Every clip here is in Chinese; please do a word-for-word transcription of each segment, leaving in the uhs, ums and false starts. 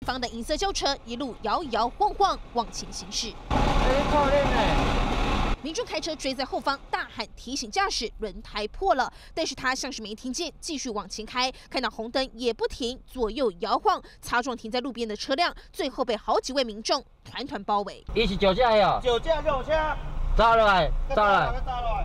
方的银色轿车一路摇摇晃晃往前行驶。民众开车追在后方，大喊提醒驾驶轮胎破了，但是他像是没听见，继续往前开。看到红灯也不停，左右摇晃，擦撞停在路边的车辆，最后被好几位民众团团包围。 伊是酒驾的哦， 酒驾用车， 走落来，走落来。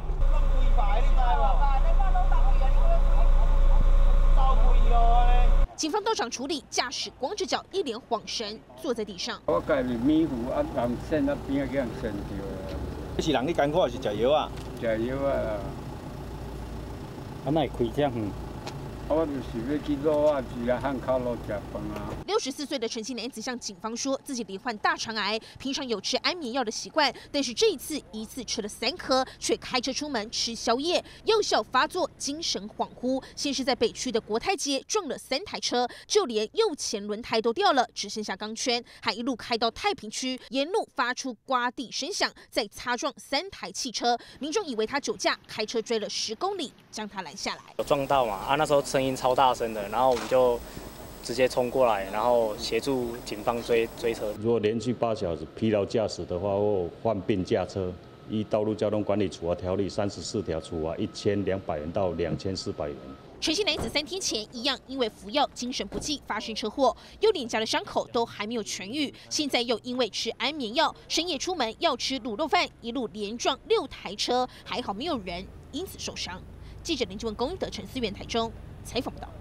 警方到场处理，驾驶光着脚，一脸晃神，坐在地上。 我家己迷糊啊，人先啊边啊叫人先掉啊。 你是人你艰苦还是食药啊？ 食药啊。 啊，那会开这样远？ 我就是要去路啊，住啊汉口路食饭啊。 六十四岁的陈姓男子向警方说，自己罹患大肠癌，平常有吃安眠药的习惯，但是这一次一次吃了三颗，却开车出门吃宵夜，药效发作，精神恍惚。先是在北区的国泰街撞了三台车，就连右前轮胎都掉了，只剩下钢圈，还一路开到太平区，沿路发出刮地声响，再擦撞三台汽车。民众以为他酒驾，开车追了十公里，将他拦下来。 有撞到嘛？啊，那时候声音超大声的，然后我们就直接冲过来，然后协助警方追追车。 如果连续八小时疲劳驾驶的话，或患病驾车，依道路交通管理处罚条例三十四条处罚一千两百元到两千四百元。 陈姓男子三天前一样因为服药精神不济发生车祸，右脸颊的伤口都还没有痊愈，现在又因为吃安眠药，深夜出门要吃卤肉饭，一路连撞六台车，还好没有人因此受伤。记者林志文、龚玉德、陈思源台中采访报道。